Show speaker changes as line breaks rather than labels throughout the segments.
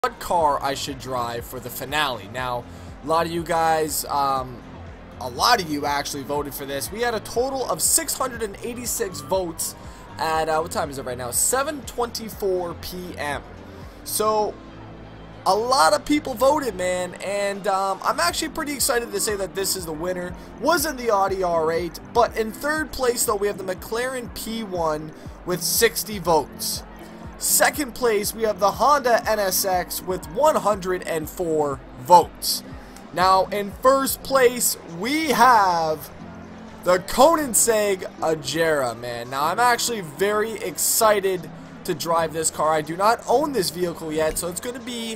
what car I should drive for the finale. Now, a lot of you guys, a lot of you actually voted for this. We had a total of 686 votes at, what time is it right now? 7:24 p.m. So, a lot of people voted, man, and I'm actually pretty excited to say that this is the winner. Wasn't the Audi R8, but in third place, though, we have the McLaren P1 with 60 votes. Second place, we have the Honda NSX with 104 votes. Now, in first place, we have the Koenigsegg Agera, man. Now, I'm actually very excited to drive this car. I do not own this vehicle yet, so it's going to be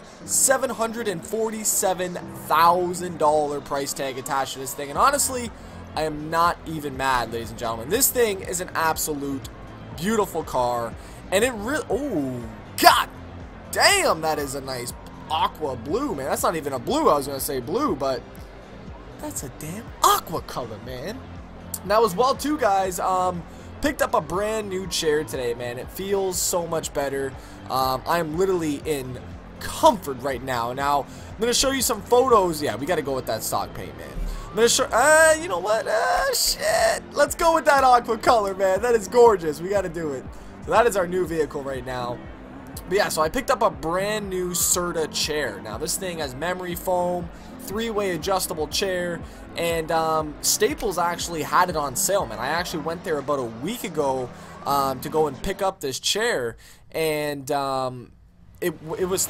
$747,000 price tag attached to this thing. And honestly, I am not even mad, ladies and gentlemen. This thing is an absolute beautiful car. And it really, oh, god damn, that is a nice aqua blue, man. That's not even a blue, I was going to say blue, but that's a damn aqua color, man. Now as well, too, guys, picked up a brand new chair today, man. It feels so much better. I am literally in comfort right now. Now, I'm going to show you some photos. Yeah, we got to go with that stock paint, man. I'm going to show, you know what, shit. Let's go with that aqua color, man. That is gorgeous. We got to do it. So that is our new vehicle right now. But yeah, so I picked up a brand new Serta chair. Now this thing has memory foam, three-way adjustable chair, and Staples actually had it on sale, man. I actually went there about a week ago to go and pick up this chair, and it was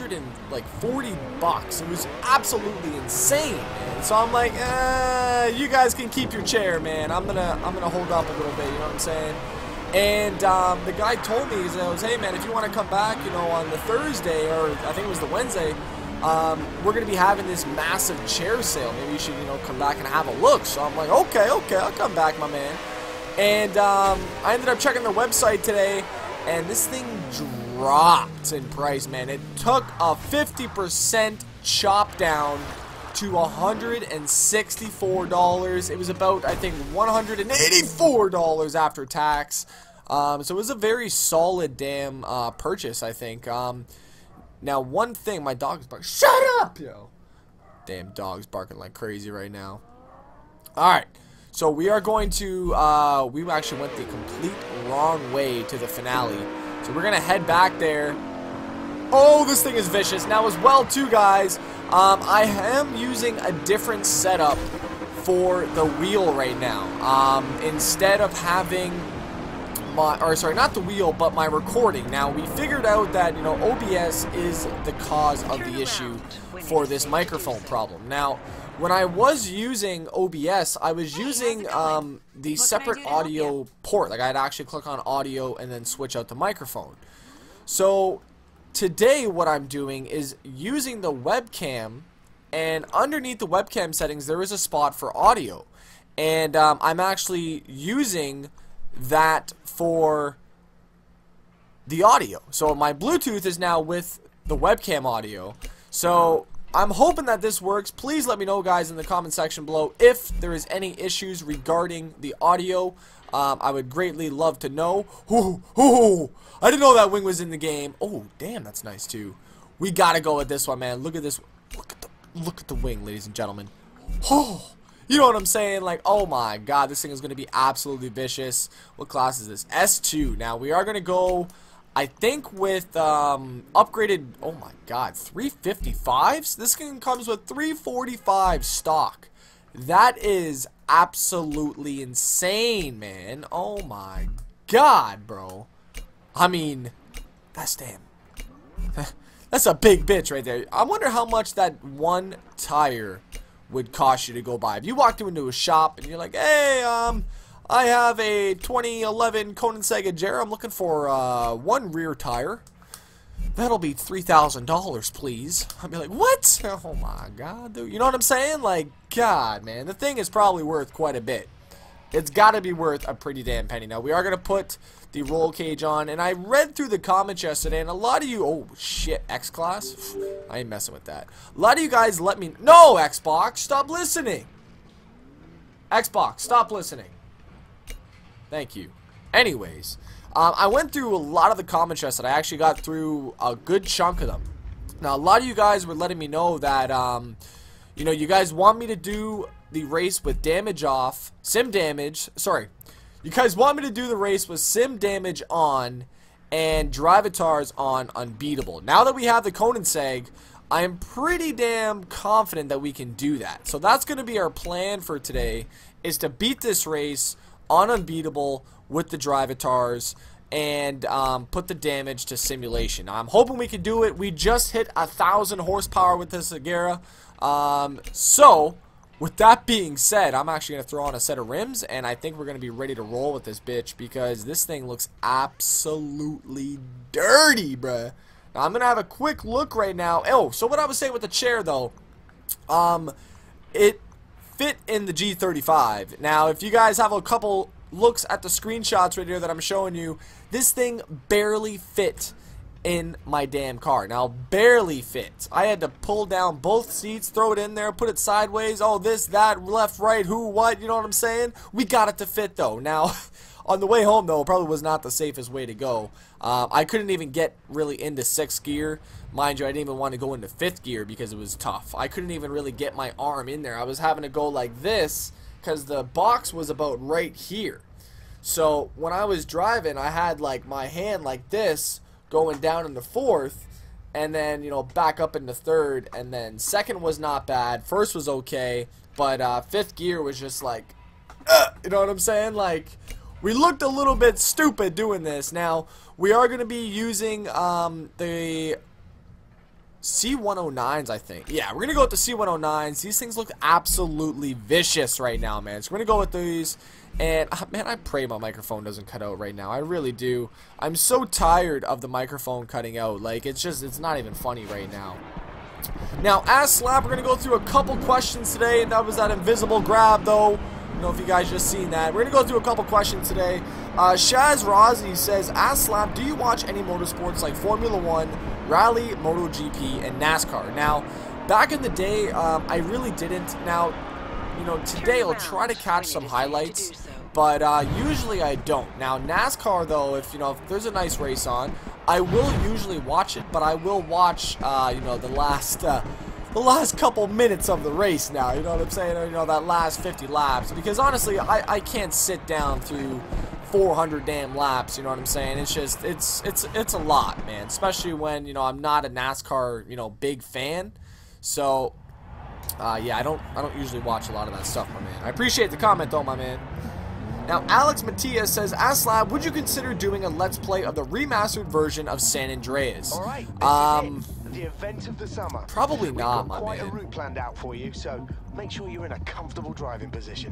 $340. It was absolutely insane, man. So I'm like, you guys can keep your chair, man. I'm gonna hold up a little bit. You know what I'm saying? And the guy told me, he goes, hey man, if you want to come back, you know, on the Thursday, or I think it was the Wednesday, we're going to be having this massive chair sale. Maybe you should, you know, come back and have a look. So I'm like, okay, I'll come back, my man. And I ended up checking the website today, and this thing dropped in price, man. It took a 50% chop down to $164. It was about, I think, $184 after tax. So it was a very solid damn purchase, I think. Now, one thing, my dog's barking. Shut up, yo! Damn dog's barking like crazy right now. Alright, so we are going to, we actually went the complete wrong way to the finale. So we're going to head back there. Oh, this thing is vicious. Now, as well, too, guys, I am using a different setup for the wheel right now. Instead of having my, or sorry, not the wheel, but my recording. Now, we figured out that, you know, OBS is the cause of the issue for this microphone problem. Now, when I was using OBS, I was using the separate audio port. Like, I'd actually click on audio and then switch out the microphone. So today what I'm doing is using the webcam, and underneath the webcam settings there is a spot for audio, and I'm actually using that for the audio. So my Bluetooth is now with the webcam audio. So I'm hoping that this works. Please let me know, guys, in the comment section below if there is any issues regarding the audio. I would greatly love to know. Ooh, I didn't know that wing was in the game. Oh, damn, that's nice too. We gotta go with this one, man. Look at this. Look at the wing, ladies and gentlemen. Oh, you know what I'm saying? Like, oh my god, this thing is gonna be absolutely vicious. What class is this? S2. Now we are gonna go, I think, with upgraded. Oh my god, 355s. This thing comes with 345 stock. That is absolutely insane, man. Oh my god, bro. I mean, that's damn. That's a big bitch right there. I wonder how much that one tire would cost you to go buy. If you walked into a shop and you're like, hey, I have a 2011 Koenigsegg Agera. I'm looking for one rear tire. That'll be $3,000, please. I'd be like, what? Oh my god, dude. You know what I'm saying? Like, god, man. The thing is probably worth quite a bit. It's got to be worth a pretty damn penny. Now, we are going to put the roll cage on, and I read through the comments yesterday, and a lot of you, oh shit, X-Class? I ain't messing with that. A lot of you guys let me, no, Xbox, stop listening. Xbox, stop listening. Thank you. Anyways, I went through a lot of the comments yesterday. I actually got through a good chunk of them. Now, a lot of you guys were letting me know that, you know, you guys want me to do the race with damage off, sim damage, sorry. You guys want me to do the race with sim damage on and Drivatars on unbeatable. Now that we have the Koenigsegg, I am pretty damn confident that we can do that. So that's going to be our plan for today, is to beat this race on unbeatable with the Drivatars and put the damage to simulation. Now, I'm hoping we can do it. We just hit 1,000 horsepower with this Agera. So, with that being said, I'm actually going to throw on a set of rims, and I think we're going to be ready to roll with this bitch because this thing looks absolutely dirty, bruh. Now, I'm going to have a quick look right now. Oh, so what I was saying with the chair, though, it fit in the G35. Now, if you guys have a couple looks at the screenshots right here that I'm showing you, this thing barely fit in my damn car. Now, barely fit. I had to pull down both seats, throw it in there, put it sideways, oh, this, that, left, right, who, what, you know what I'm saying? We got it to fit, though. Now, on the way home, though, it probably was not the safest way to go. I couldn't even get really into 6th gear. Mind you, I didn't even want to go into 5th gear because it was tough. I couldn't even really get my arm in there. I was having to go like this because the box was about right here. So when I was driving, I had like my hand like this going down into 4th, and then, you know, back up into 3rd, and then 2nd was not bad, 1st was okay, but 5th gear was just like, you know what I'm saying? Like, we looked a little bit stupid doing this. Now, we are going to be using the C109s, I think. Yeah, we're going to go with the C109s. These things look absolutely vicious right now, man. So we're going to go with these. And, man, I pray my microphone doesn't cut out right now. I really do. I'm so tired of the microphone cutting out. Like, it's not even funny right now. Now, as Slap, we're going to go through a couple questions today. And that was that invisible grab, though. I don't know if you guys just seen that. We're going to go through a couple questions today. Shaz Razi says, as Slap, do you watch any motorsports like Formula 1, Rally, MotoGP, and NASCAR? Now, back in the day, I really didn't. Now, you know, today I'll try to catch some highlights, but usually I don't. Now, NASCAR, though, if there's a nice race on, I will usually watch it, but I will watch, you know, the last couple minutes of the race now, you know what I'm saying, or, you know, that last 50 laps, because honestly, I can't sit down through 400 damn laps, you know what I'm saying. It's just, it's a lot, man, especially when, you know, I'm not a NASCAR, you know, big fan. So yeah, I don't usually watch a lot of that stuff, my man. I appreciate the comment, though, my man. Now, Alex Matias says, Aslab, would you consider doing a Let's Play of the remastered version of San Andreas?
All right, the event of the summer.
Probably not, my man.
We've got quite a route planned out for you, so make sure you're in a comfortable driving position.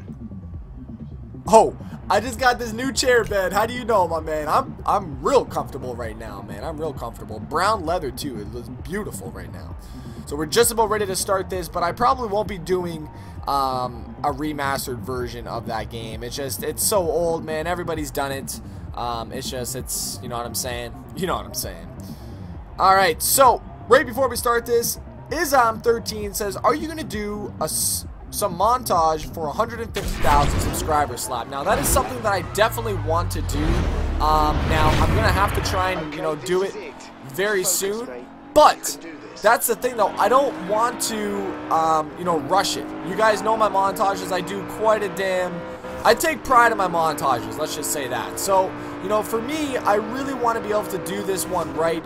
Oh, I just got this new chair bed. How do you know, my man? I'm real comfortable right now, man. I'm real comfortable. Brown leather, too. It looks beautiful right now. So we're just about ready to start this, but I probably won't be doing a remastered version of that game. It's so old, man. Everybody's done it. It's you know what I'm saying? You know what I'm saying. All right, so right before we start this, Isam13 says, are you going to do some montage for 150,000 subscribers, Slap? Now, that is something that I definitely want to do. Now, I'm going to have to try and, you know, do it very soon, but that's the thing, though. I don't want to, you know, rush it. You guys know my montages. I do quite a damn... I take pride in my montages. Let's just say that. So, you know, for me, I really want to be able to do this one right.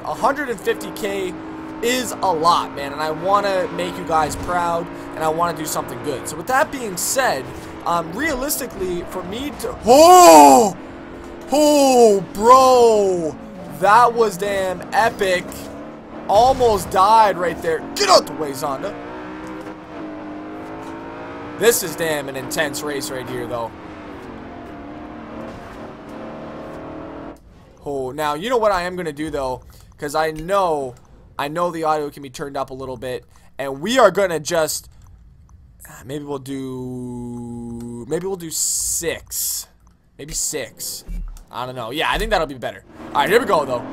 150K is a lot, man, and I want to make you guys proud, and I want to do something good. So with that being said, realistically, for me to... Oh, bro. That was damn epic. Almost died right there. Get out the way, Zonda. This is damn an intense race right here, though. Oh, now, you know what I am going to do, though? Because I know the audio can be turned up a little bit. And we are going to just... Maybe we'll do 6. Maybe 6. I don't know. Yeah, I think that'll be better. Alright, here we go, though.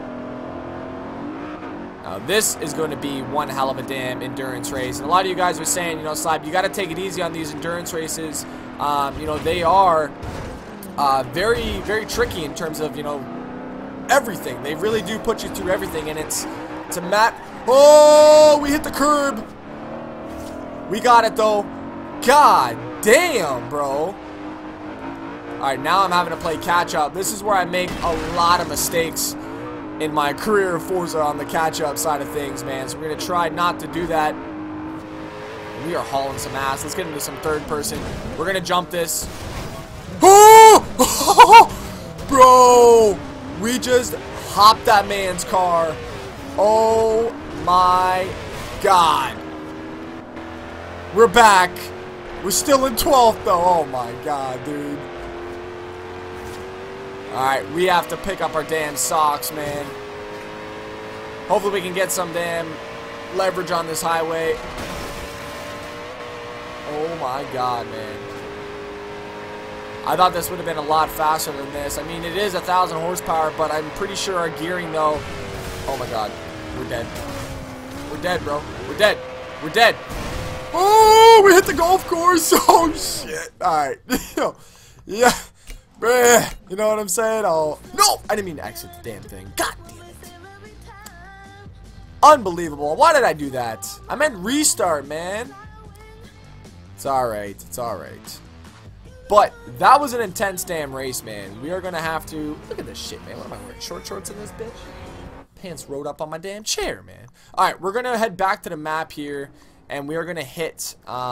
Now, this is going to be one hell of a damn endurance race. And a lot of you guys were saying, you know, Slab, you got to take it easy on these endurance races. You know, they are very, very tricky in terms of, you know, everything. They really do put you through everything. And it's a map. Oh, we hit the curb. We got it, though. God damn, bro. Alright, now I'm having to play catch-up. This is where I make a lot of mistakes in my career of Forza on the catch-up side of things, man. So we're going to try not to do that. We are hauling some ass. Let's get into some third person. We're going to jump this. Oh! Bro! We just hopped that man's car. Oh my God. We're back. We're still in 12th, though. Oh my God, dude. Alright, we have to pick up our damn socks, man. Hopefully we can get some damn leverage on this highway. Oh my God, man. I thought this would have been a lot faster than this. I mean, it is 1,000 horsepower, but I'm pretty sure our gearing, though... Oh my God. We're dead. We're dead, bro. We're dead. We're dead. Oh, we hit the golf course. Oh, shit. Alright. Yeah. Bruh, you know what I'm saying? Oh, no! I didn't mean to exit the damn thing. God damn it. Unbelievable. Why did I do that? I meant restart, man. It's alright. It's alright. But that was an intense damn race, man. We are going to have to... Look at this shit, man. What am I wearing? Short shorts in this bitch? Pants rode up on my damn chair, man. Alright, we're going to head back to the map here. And we are going to hit...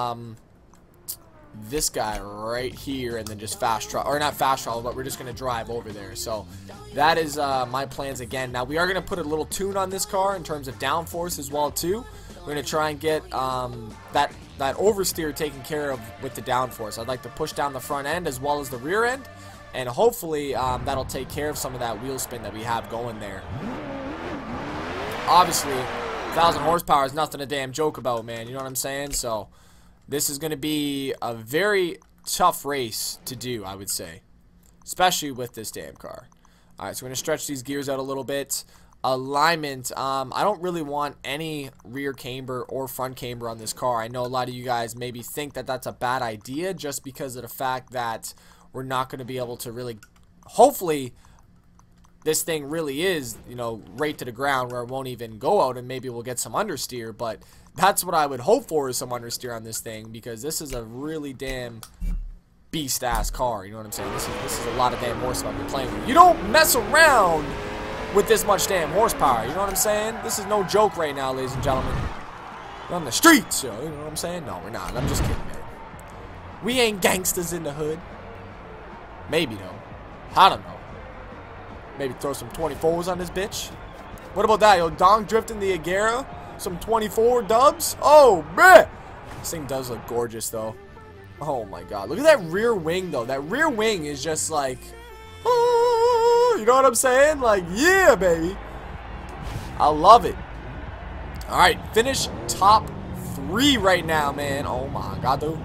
this guy right here and then just fast travel, or not fast travel, but we're just going to drive over there. So that is my plans again. Now we are going to put a little tune on this car in terms of downforce as well too. We're going to try and get that oversteer taken care of with the downforce. I'd like to push down the front end as well as the rear end, and hopefully that'll take care of some of that wheel spin that we have going there. Obviously 1,000 horsepower is nothing to damn joke about, man, you know what I'm saying? So this is going to be a very tough race to do, I would say. Especially with this damn car. Alright, so we're going to stretch these gears out a little bit. Alignment, I don't really want any rear camber or front camber on this car. I know a lot of you guys maybe think that that's a bad idea just because of the fact that we're not going to be able to really... Hopefully, this thing really is, you know, right to the ground where it won't even go out and maybe we'll get some understeer, but... That's what I would hope for, is some understeer on this thing, because this is a really damn beast-ass car, you know what I'm saying? This is a lot of damn horsepower you're playing with. You don't mess around with this much damn horsepower, you know what I'm saying? This is no joke right now, ladies and gentlemen. We're on the streets, you know what I'm saying? No, we're not. I'm just kidding, man. We ain't gangsters in the hood. Maybe, though. I don't know. Maybe throw some 24s on this bitch. What about that, yo? Donk drifting the Agera? Some 24 dubs? Oh, man! This thing does look gorgeous, though. Oh, my God. Look at that rear wing, though. That rear wing is just like... Oh, you know what I'm saying? Like, yeah, baby. I love it. Alright, finish top 3 right now, man. Oh, my God, dude.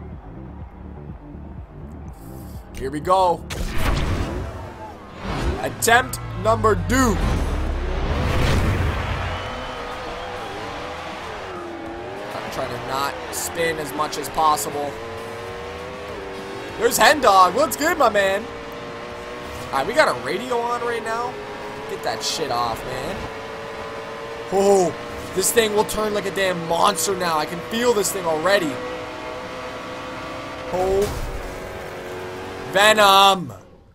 Here we go. Attempt number 2. Trying to not spin as much as possible. There's Hen Dog. What's good, my man? Alright, we got a radio on right now. Get that shit off, man. Oh, this thing will turn like a damn monster now. I can feel this thing already. Oh. Venom.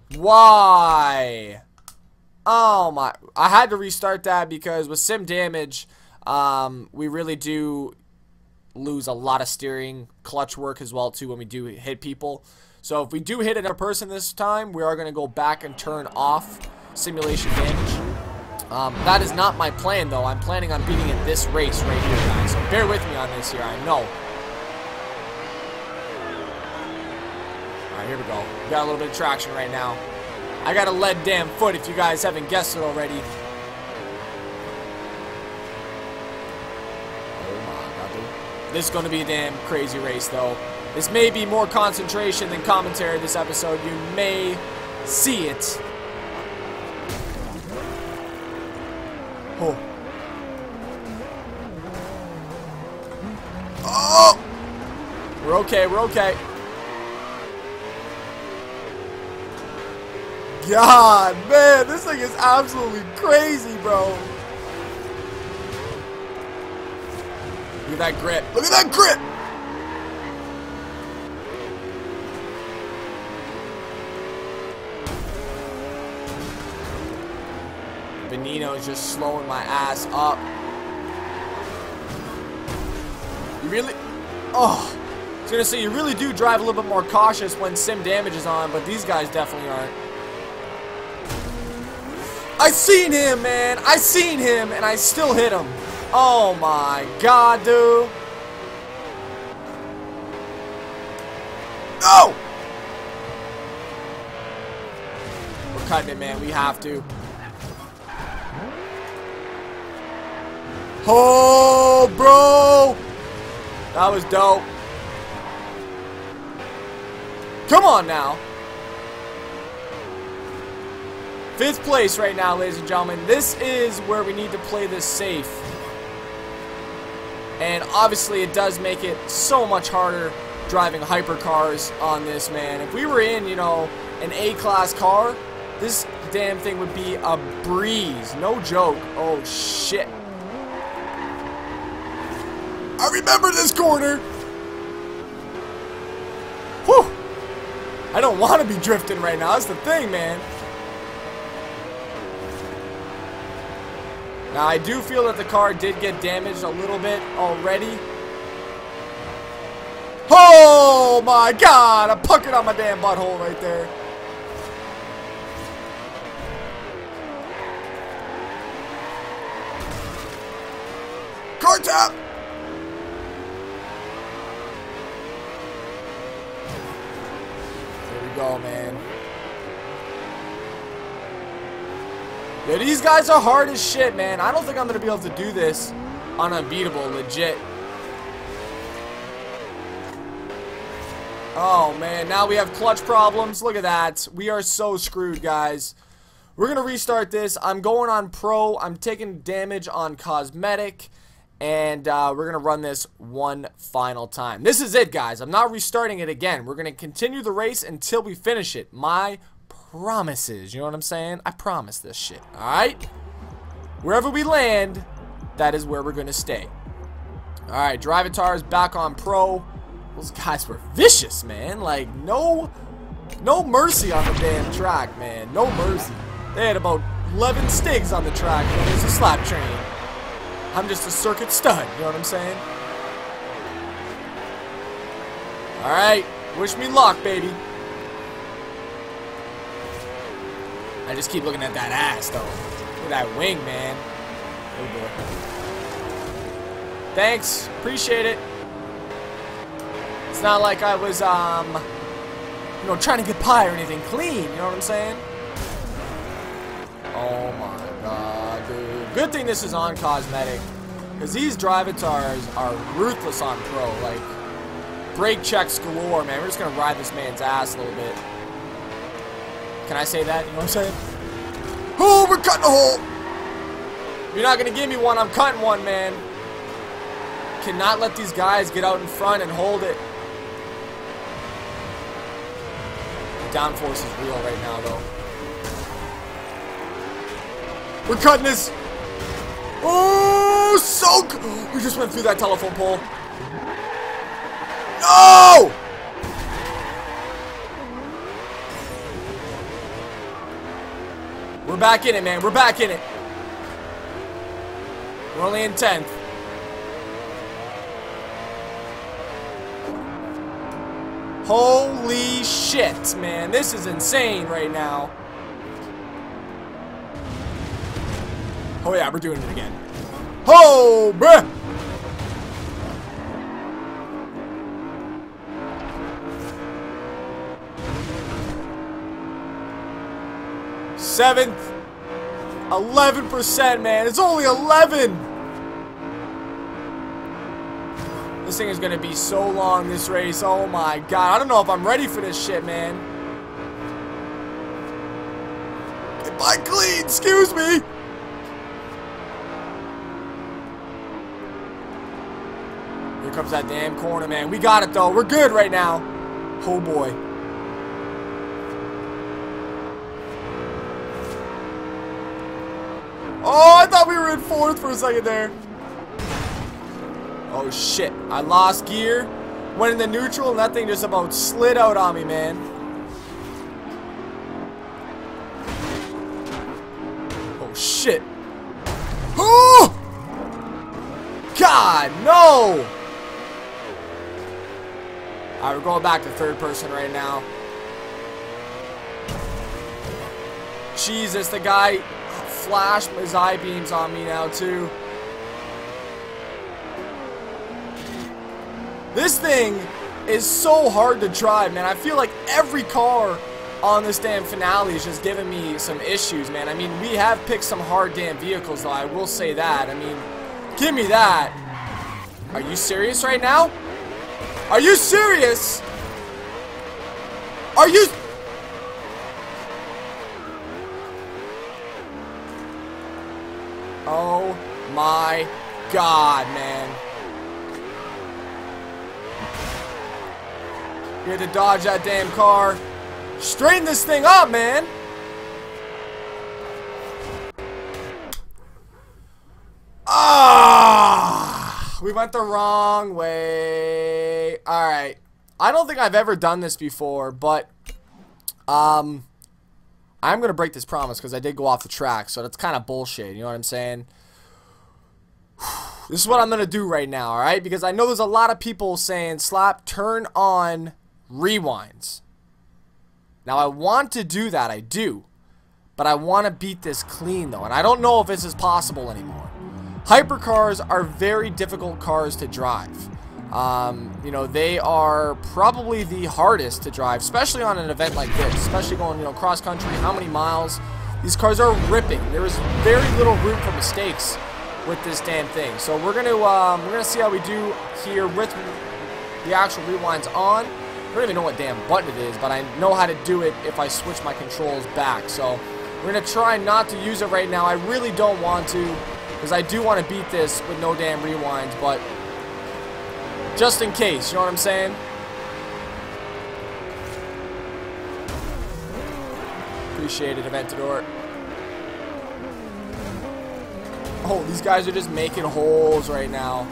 Why? Oh my. I had to restart that because with sim damage, we really do lose a lot of steering, clutch work as well too when we do hit people. So if we do hit another person this time, we are going to go back and turn off simulation damage. That is not my plan though. I'm planning on beating it this race right here, guys. So bear with me on this here, I know. Alright, here we go. We got a little bit of traction right now. I got a lead damn foot if you guys haven't guessed it already. This is going to be a damn crazy race, though. This may be more concentration than commentary this episode. You may see it. Oh. Oh! We're okay, we're okay. God, man, this thing is absolutely crazy, bro. Look at that grip. Look at that grip! Benino is just slowing my ass up. You really... Oh! I was gonna say, you really do drive a little bit more cautious when sim damage is on, but these guys definitely aren't. I seen him, man! I seen him, and I still hit him. Oh my god, dude. No! We're cutting it, man. We have to. Oh, bro! That was dope. Come on now. 5th place right now, ladies and gentlemen. This is where we need to play this safe. And obviously it does make it so much harder driving hypercars on this, man. If we were in, you know, an A-class car, this damn thing would be a breeze. No joke. Oh, shit. I remember this corner. Whew. I don't want to be drifting right now. That's the thing, man. Now, I do feel that the car did get damaged a little bit already. Oh, my God. I puckered on my damn butthole right there. Car tap. There we go, man. Yo, these guys are hard as shit, man. I don't think I'm going to be able to do this on Unbeatable, legit. Oh, man. Now we have clutch problems. Look at that. We are so screwed, guys. We're going to restart this. I'm going on Pro. I'm taking damage on Cosmetic. And we're going to run this one final time. This is it, guys. I'm not restarting it again. We're going to continue the race until we finish it. My promises. You know what I'm saying? I promise this shit. Alright? Wherever we land, that is where we're going to stay. Alright, Drivatar is back on Pro. Those guys were vicious, man. Like, no mercy on the damn track, man. No mercy. They had about 11 stigs on the track. And there's a slap train. I'm just a circuit stud. You know what I'm saying? Alright. Wish me luck, baby. I just keep looking at that ass, though. Look at that wing, man. Oh, boy. Thanks. Appreciate it. It's not like I was, you know, trying to get pie or anything clean. You know what I'm saying? Oh, my God, dude. Good thing this is on Cosmetic. Because these Drivatars are ruthless on Pro. Like, brake checks galore, man. We're just going to ride this man's ass a little bit. Can I say that? You know what I'm saying? Oh, we're cutting a hole. You're not going to give me one. I'm cutting one, man. Cannot let these guys get out in front and hold it. The downforce is real right now, though. We're cutting this. Oh, so good. We just went through that telephone pole. No! We're back in it, man. We're back in it. We're only in 10th. Holy shit, man. This is insane right now. Oh, yeah, we're doing it again. Oh, bruh. Seventh. 11%, man. It's only 11. This thing is going to be so long, this race. Oh, my God. I don't know if I'm ready for this shit, man. Get by clean. Excuse me. Here comes that damn corner, man. We got it, though. We're good right now. Oh, boy. Oh, I thought we were in 4th for a second there. Oh shit, I lost gear, went into neutral, and that thing just about slid out on me, man. Oh shit. Oh! God, no! Alright, we're going back to third person right now. Jesus, the guy flashed his eye beams on me now, too. This thing is so hard to drive, man. I feel like every car on this damn finale is just giving me some issues, man. I mean, we have picked some hard damn vehicles, though. I will say that. I mean, give me that. Are you serious right now? Are you serious? Are you... Oh my God, man. You had to dodge that damn car. Straighten this thing up, man. Ah, we went the wrong way. All right. I don't think I've ever done this before, but I'm going to break this promise because I did go off the track, so that's kind of bullshit, you know what I'm saying? This is what I'm going to do right now, all right? Because I know there's a lot of people saying, Slap, turn on rewinds. Now, I want to do that, I do. But I want to beat this clean, though, and I don't know if this is possible anymore. Hypercars are very difficult cars to drive. You know, they are probably the hardest to drive, especially on an event like this, especially going, you know, cross country, how many miles. These cars are ripping. There is very little room for mistakes with this damn thing. So we're gonna see how we do here with the actual rewinds on. I don't even know what damn button it is, but I know how to do it if I switch my controls back. So we're gonna try not to use it right now. I really don't want to, because I do want to beat this with no damn rewinds, but just in case, you know what I'm saying? Appreciate it, Aventador. Oh, these guys are just making holes right now.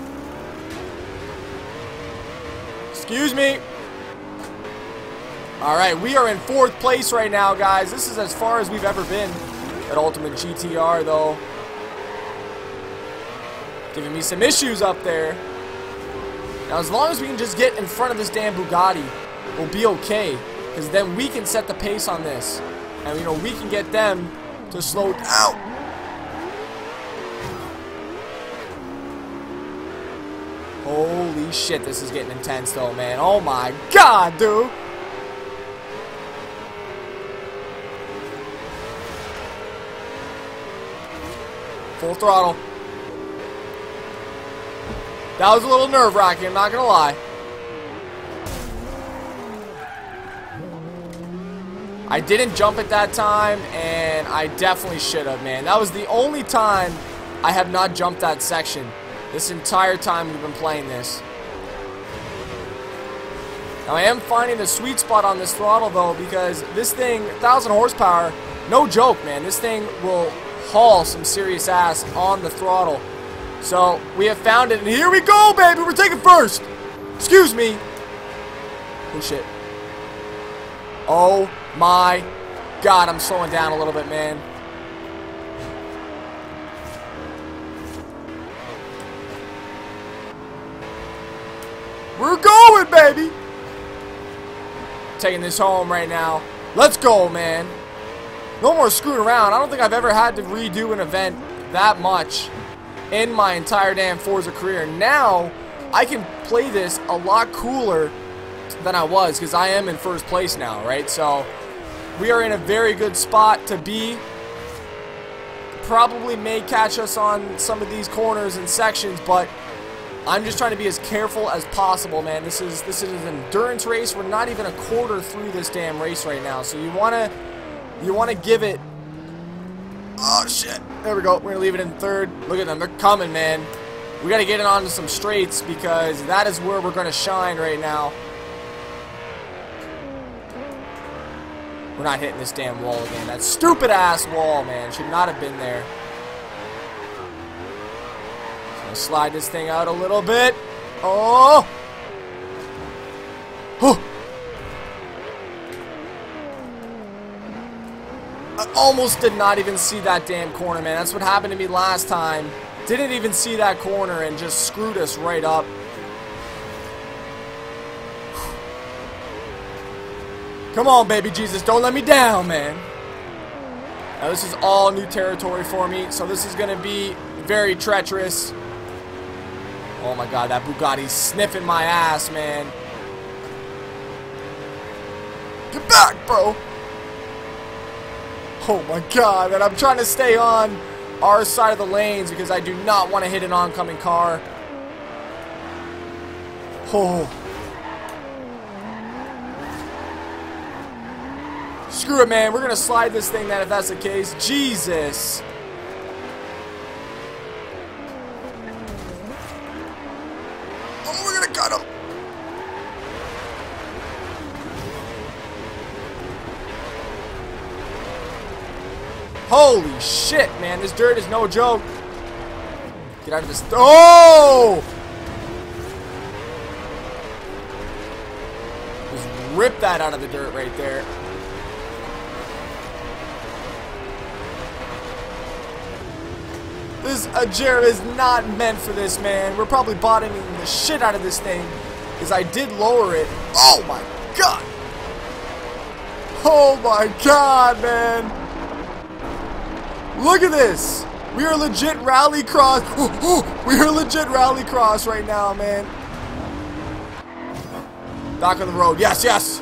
Excuse me. Alright, we are in 4th place right now, guys. This is as far as we've ever been at Ultimate GTR, though. Giving me some issues up there. Now, as long as we can just get in front of this damn Bugatti, we'll be okay. Because then we can set the pace on this. And, you know, we can get them to slow down. Holy shit, this is getting intense, though, man. Oh, my God, dude. Full throttle. That was a little nerve-wracking, I'm not gonna lie. I didn't jump at that time, and I definitely should have, man. That was the only time I have not jumped that section this entire time we've been playing this. Now, I am finding the sweet spot on this throttle, though, because this thing, 1,000 horsepower, no joke, man. This thing will haul some serious ass on the throttle. So, we have found it, and here we go, baby! We're taking first! Excuse me! Oh, shit. Oh, my God, I'm slowing down a little bit, man. We're going, baby! Taking this home right now. Let's go, man. No more screwing around. I don't think I've ever had to redo an event that much in my entire damn Forza career. Now, I can play this a lot cooler than I was, because I am in 1st place now, right? So, we are in a very good spot to be. Probably may catch us on some of these corners and sections, but I'm just trying to be as careful as possible, man. This is an endurance race. We're not even a quarter through this damn race right now, so you wanna give it. Oh shit! There we go. We're gonna leave it in 3rd. Look at them. They're coming, man. We gotta get it onto some straights because that is where we're gonna shine right now. We're not hitting this damn wall again. That stupid ass wall, man. Should not have been there. So slide this thing out a little bit. Oh! Oh! I almost did not even see that damn corner, man. That's what happened to me last time. Didn't even see that corner and just screwed us right up. Come on, baby Jesus. Don't let me down, man. Now, this is all new territory for me, so this is going to be very treacherous. Oh, my God. That Bugatti's sniffing my ass, man. Get back, bro. Oh, my God. And I'm trying to stay on our side of the lanes because I do not want to hit an oncoming car. Oh. Screw it, man. We're going to slide this thing then if that's the case. Jesus. Oh, we're going to cut him. Holy shit, man. This dirt is no joke. Get out of this. Oh! Just rip that out of the dirt right there. This Agera is not meant for this, man. We're probably bottoming the shit out of this thing. Because I did lower it. Oh my God. Oh my God, man. Look at this. We are legit rallycross. We are legit rallycross right now, man. Back on the road. Yes, yes.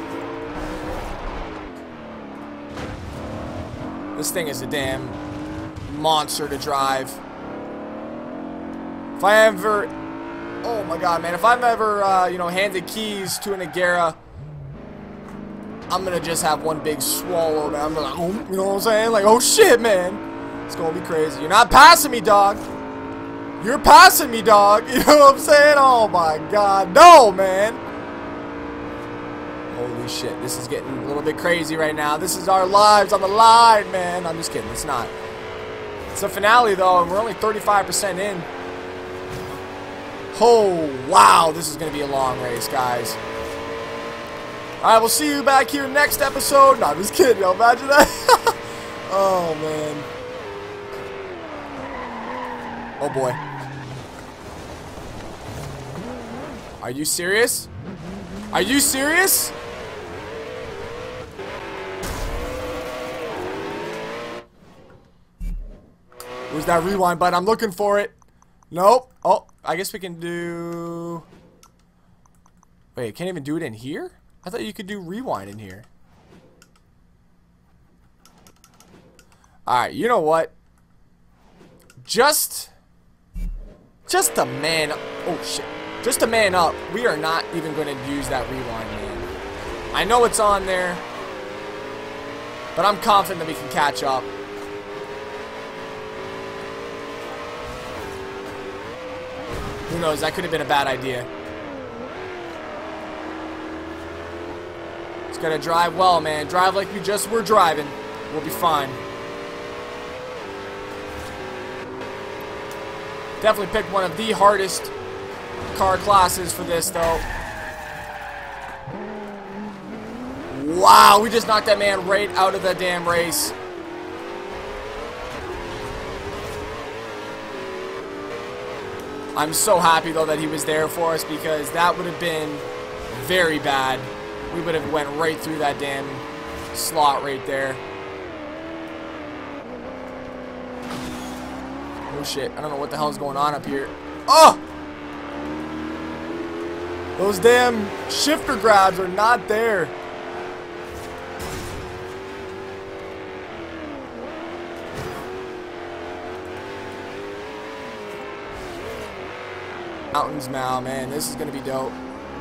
This thing is a damn monster to drive. If I ever, oh my God, man, if I'm ever, you know, handed keys to an Agera, I'm gonna just have one big swallow, man. I'm like, oh, you know what I'm saying? Like, oh shit, man, it's gonna be crazy. You're not passing me, dog. You're passing me, dog. You know what I'm saying? Oh my God, no, man. Holy shit, this is getting a little bit crazy right now. This is our lives on the line, man. I'm just kidding, it's not. It's the finale, though, and we're only 35% in. Oh, wow, this is going to be a long race, guys. Alright, we'll see you back here next episode. No, I'm just kidding, y'all. Imagine that. Oh, man. Oh, boy. Are you serious? Are you serious? Where's that rewind button? I'm looking for it. Nope. Oh, I guess we can do... Wait, can't even do it in here? I thought you could do rewind in here. Alright, you know what? Just a man... Oh, shit. Just a man up. We are not even going to use that rewind, man. I know it's on there. But I'm confident that we can catch up. Who knows? That could have been a bad idea. Just gotta drive well, man. Drive like we just were driving. We'll be fine. Definitely picked one of the hardest car classes for this, though. Wow, we just knocked that man right out of the damn race. I'm so happy, though, that he was there for us, because that would have been very bad. We would have went right through that damn slot right there. Oh, shit. I don't know what the hell is going on up here. Oh! Those damn shifter grabs are not there. Mountains now, man. This is going to be dope.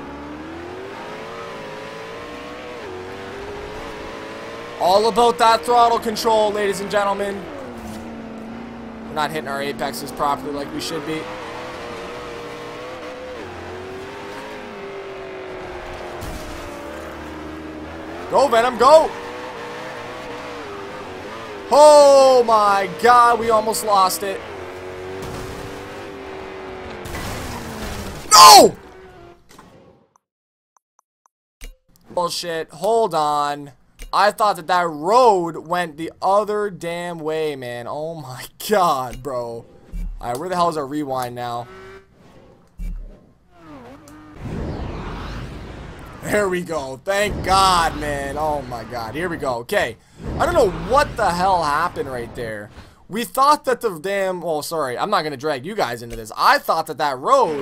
All about that throttle control, ladies and gentlemen. We're not hitting our apexes properly like we should be. Go, Venom, go! Oh my God, we almost lost it. No! Bullshit. Hold on. I thought that that road went the other damn way, man. Oh my god, bro. Alright, where the hell is our rewind now? There we go. Thank God, man. Oh my god. Here we go. Okay. I don't know what the hell happened right there. We thought that the damn... Well, sorry. I'm not going to drag you guys into this. I thought that that road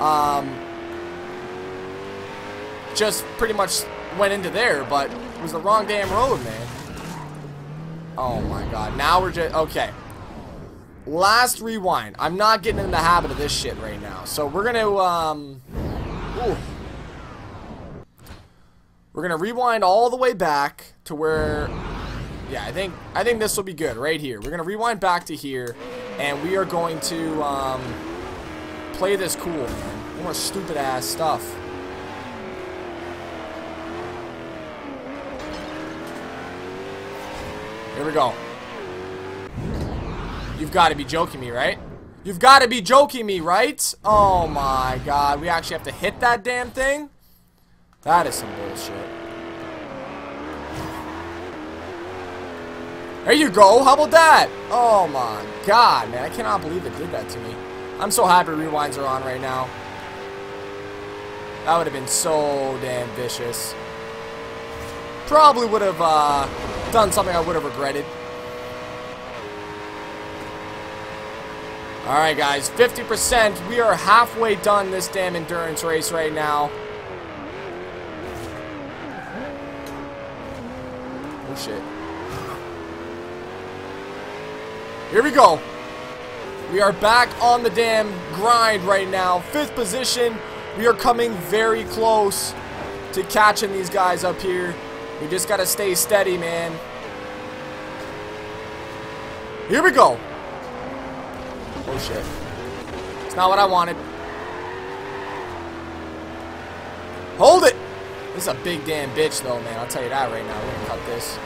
just pretty much went into there, but it was the wrong damn road, man. Oh my god. Now we're just... Okay. Last rewind. I'm not getting in the habit of this shit right now. So we're going to... Ooh. We're gonna rewind all the way back to where, yeah, I think this will be good right here. We're gonna rewind back to here, and we are going to play this cool, man. More stupid ass stuff. Here we go. You've got to be joking me, right? You've got to be joking me, right? Oh my god, we actually have to hit that damn thing? That is some bullshit. There you go. How about that? Oh my god, man. I cannot believe it did that to me. I'm so happy rewinds are on right now. That would have been so damn vicious. Probably would have done something I would have regretted. Alright guys, 50%. We are halfway done this damn endurance race right now. Oh shit. Here we go. We are back on the damn grind right now. 5th position. We are coming very close to catching these guys up here. We just gotta stay steady, man. Here we go. Oh shit. It's not what I wanted. Hold it! This is a big damn bitch though, man. I'll tell you that right now. We're gonna cut this.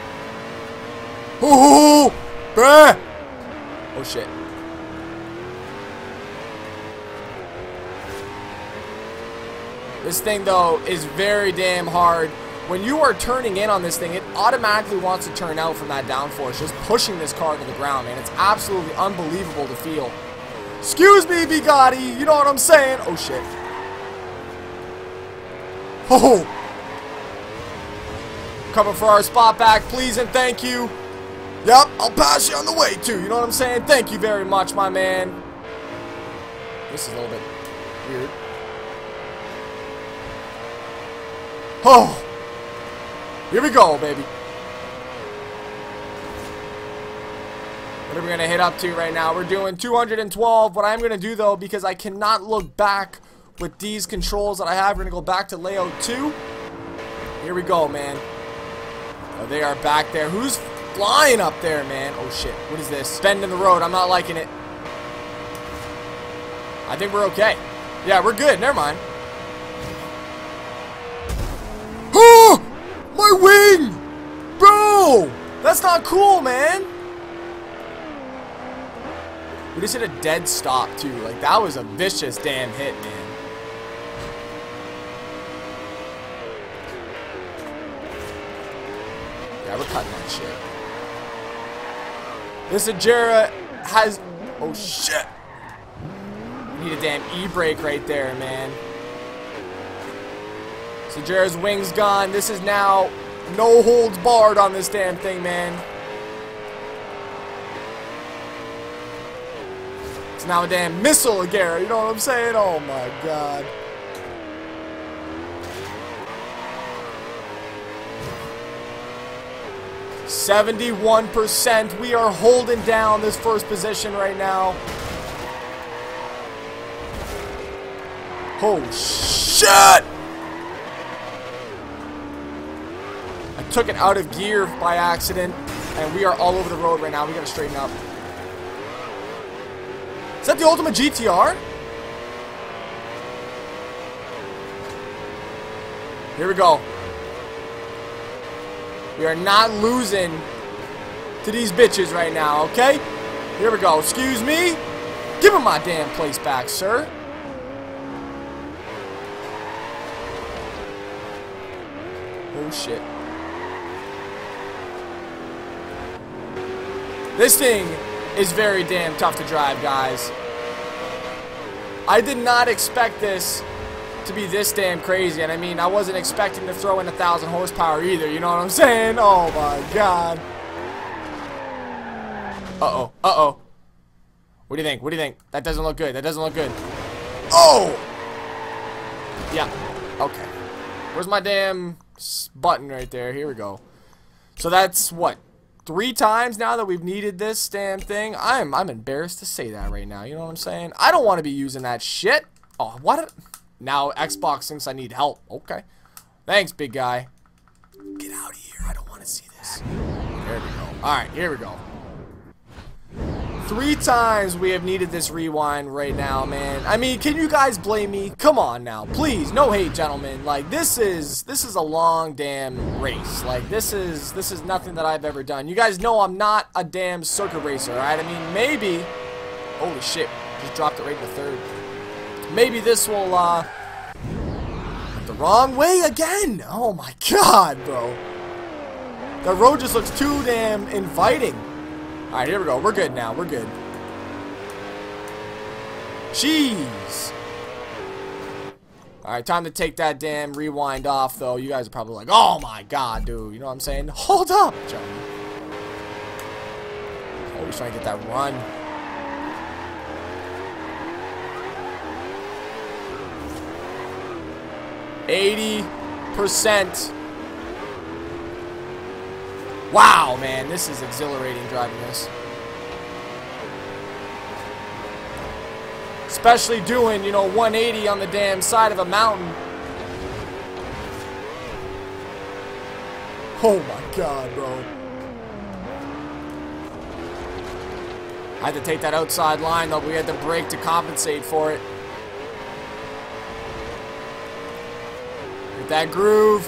Ooh! Bruh! Oh shit. This thing though is very damn hard. When you are turning in on this thing, it automatically wants to turn out from that downforce, just pushing this car to the ground, man. It's absolutely unbelievable to feel. Excuse me, Bugatti, you know what I'm saying? Oh shit. Oh! Coming for our spot back, please and thank you. Yep, I'll pass you on the way too, you know what I'm saying? Thank you very much, my man. This is a little bit weird. Oh! Here we go, baby. What are we going to hit up to right now? We're doing 212. What I'm going to do, though, because I cannot look back with these controls that I have, we're going to go back to layout 2. Here we go, man. Oh, they are back there. Who's flying up there, man? Oh, shit. What is this? Bend in the road. I'm not liking it. I think we're okay. Yeah, we're good. Never mind. Oh! My wing! Bro! That's not cool, man! We just hit a dead stop, too. Like, that was a vicious damn hit, man. Yeah, we're cutting that shit. This Agera has... Oh, shit! We need a damn e-brake right there, man. Agera's wing's gone. This is now no holds barred on this damn thing, man. It's now a damn missile, Agera. You know what I'm saying? Oh my god. %. We are holding down this first position right now. Oh shit! I took it out of gear by accident, and we are all over the road right now. We gotta straighten up. Is that the Ultima GTR? Here we go. We are not losing to these bitches right now, okay? Here we go. Excuse me? Give him my damn place back, sir. Oh, shit. This thing is very damn tough to drive, guys. I did not expect this to be this damn crazy. And I mean, I wasn't expecting to throw in 1,000 horsepower either. You know what I'm saying? Oh, my God. Uh-oh. Uh-oh. What do you think? What do you think? That doesn't look good. That doesn't look good. Oh! Yeah. Okay. Where's my damn button right there? Here we go. So that's what? 3 times now that we've needed this damn thing. I'm embarrassed to say that right now. You know what I'm saying? I don't want to be using that shit. Oh, what? Now Xbox thinks I need help. Okay. Thanks, big guy. Get out of here. I don't want to see this. There we go. Alright, here we go. 3 times we have needed this rewind right now, man. I mean, can you guys blame me? Come on now, please. No hate, gentlemen. Like, this is a long damn race. Like, this is nothing that I've ever done. You guys know I'm not a damn circuit racer, alright? I mean, maybe. Holy shit! Just dropped it right in the 3rd. Maybe this will the wrong way again. Oh my God, bro. The road just looks too damn inviting. Alright, here we go. We're good now. We're good. Jeez. Alright, time to take that damn rewind off, though. You guys are probably like, oh my God, dude. You know what I'm saying? Hold up, John. Oh, he's trying to get that run. %. Wow, man, this is exhilarating driving this. Especially doing, you know, 180 on the damn side of a mountain. Oh my God, bro. I had to take that outside line, though. We had to brake to compensate for it. Get that groove.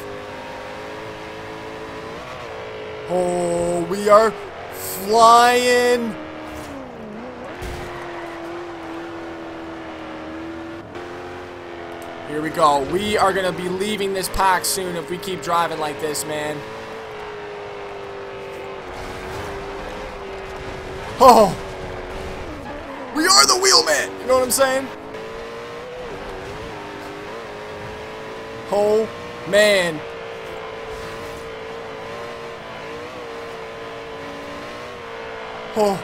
Oh, we are flying. Here we go. We are going to be leaving this pack soon if we keep driving like this, man. Oh. We are the wheelman. You know what I'm saying? Oh, man. Oh.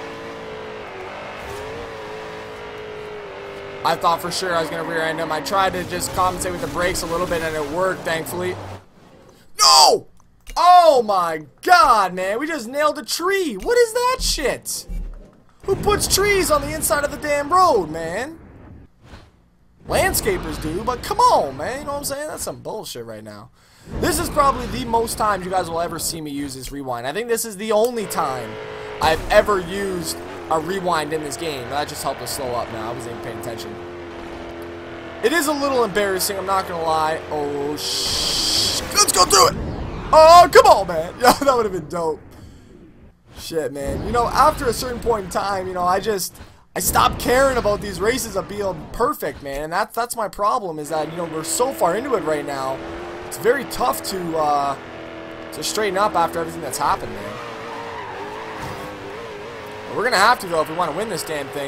I thought for sure I was going to rear end him. I tried to just compensate with the brakes a little bit and it worked, thankfully. No! Oh my God, man. We just nailed a tree. What is that shit? Who puts trees on the inside of the damn road, man? Landscapers do, but come on, man. You know what I'm saying? That's some bullshit right now. This is probably the most times you guys will ever see me use this rewind. I think this is the only time I've ever used a rewind in this game. That just helped us slow up now. I wasn't even paying attention. It is a little embarrassing, I'm not gonna lie. Oh, shh. Let's go through it. Oh, come on, man. Yeah, that would have been dope. Shit, man. You know, after a certain point in time, you know, I stopped caring about these races of being perfect, man. And that's my problem, is that, you know, we're so far into it right now. It's very tough to straighten up after everything that's happened, man. But we're gonna have to, though, if we want to win this damn thing.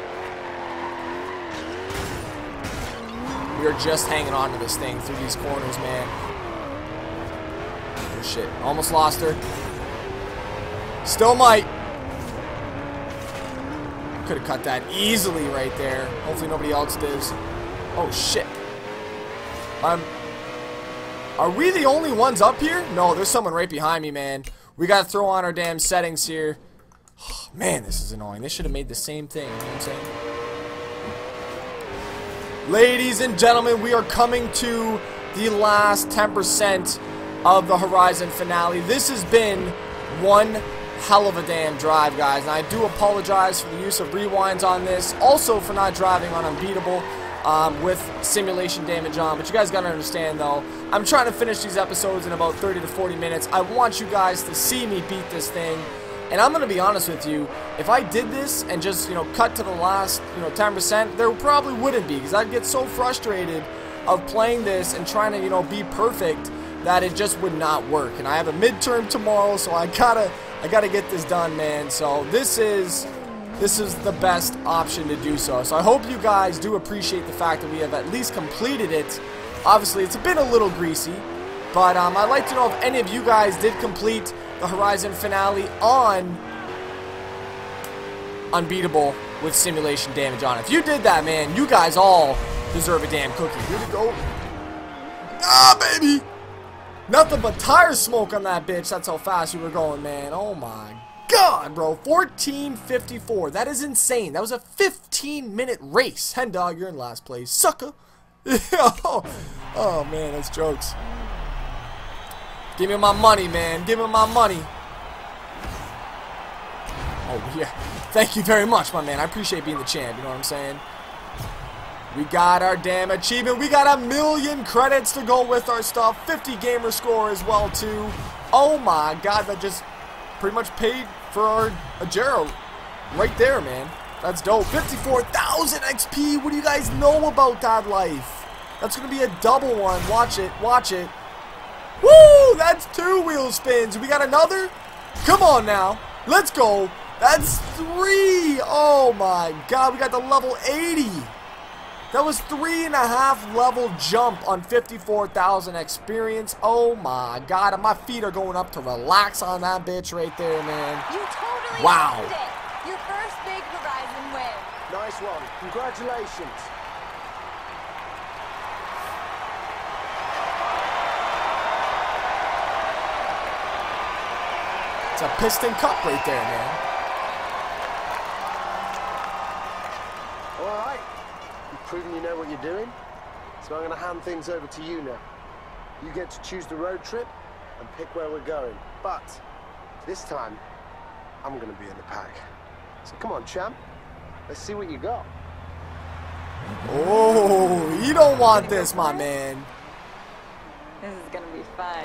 We are just hanging on to this thing through these corners, man. Oh, shit. Almost lost her. Still might. Could have cut that easily right there. Hopefully nobody else does. Oh, shit. Are we the only ones up here? No, there's someone right behind me, man. We gotta throw on our damn settings here. Oh, man, this is annoying. They should have made the same thing. You know what I'm saying? Ladies and gentlemen, we are coming to the last 10% of the Horizon finale. This has been one hell of a damn drive, guys, and I do apologize for the use of rewinds on this, also for not driving on Unbeatable with simulation damage on, but you guys gotta understand, though, I'm trying to finish these episodes in about 30 to 40 minutes. I want you guys to see me beat this thing, and I'm gonna be honest with you, if I did this and just, you know, cut to the last, you know, 10%, there probably wouldn't be, because I'd get so frustrated of playing this and trying to, you know, be perfect that it just would not work. And I have a midterm tomorrow, so I gotta get this done, man. So this is the best option to do so. So I hope you guys do appreciate the fact that we have at least completed it. Obviously, it's been a little greasy, but I'd like to know if any of you guys did complete the Horizon finale on Unbeatable with simulation damage on it. If you did that, man, you guys all deserve a damn cookie. Here we go. Ah, baby! Nothing but tire smoke on that bitch. That's how fast you were going, man. Oh my god, bro. 14:54. That is insane. That was a 15-minute race. Hen dog, you're in last place. Sucker. Oh, man, that's jokes. Give me my money, man. Give me my money. Oh, yeah. Thank you very much, my man. I appreciate being the champ. You know what I'm saying? We got our damn achievement. We got 1,000,000 credits to go with our stuff. 50 gamer score as well, too. Oh, my God. That just pretty much paid for our Ajero right there, man. That's dope. 54,000 XP. What do you guys know about that life? That's going to be a double one. Watch it. Watch it. Woo! That's 2 wheel spins. We got another? Come on now. Let's go. That's 3. Oh my god. We got the level 80. That was 3.5 level jump on 54,000 experience. Oh my god. And my feet are going up to relax on that bitch right there, man.
You totally
wow.
earned it. Your first big Horizon win.
Nice one. Congratulations.
It's a piston cup right there, man.
Alright. You've proven you know what you're doing. So I'm going to hand things over to you now. You get to choose the road trip and pick where we're going. But this time, I'm going to be in the pack. So come on, champ. Let's see what you got.
Oh, you don't want this, my man.
This is gonna be fun.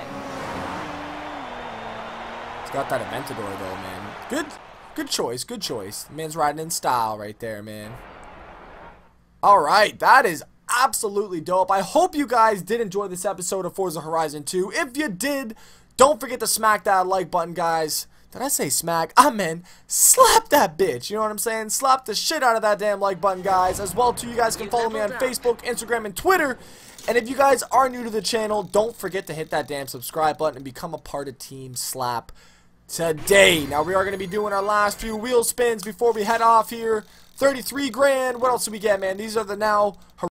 Got that Aventador though, man. Good choice, good choice. Man's riding in style right there, man. Alright, that is absolutely dope. I hope you guys did enjoy this episode of Forza Horizon 2. If you did, don't forget to smack that like button, guys. Did I say smack? I meant slap that bitch. You know what I'm saying? Slap the shit out of that damn like button, guys. As well, too, you guys can follow me on Facebook, Instagram, and Twitter. And if you guys are new to the channel, don't forget to hit that damn subscribe button and become a part of Team Slap today. Now we are going to be doing our last few wheel spins before we head off here. 33 grand. What else do we get, man? These are the now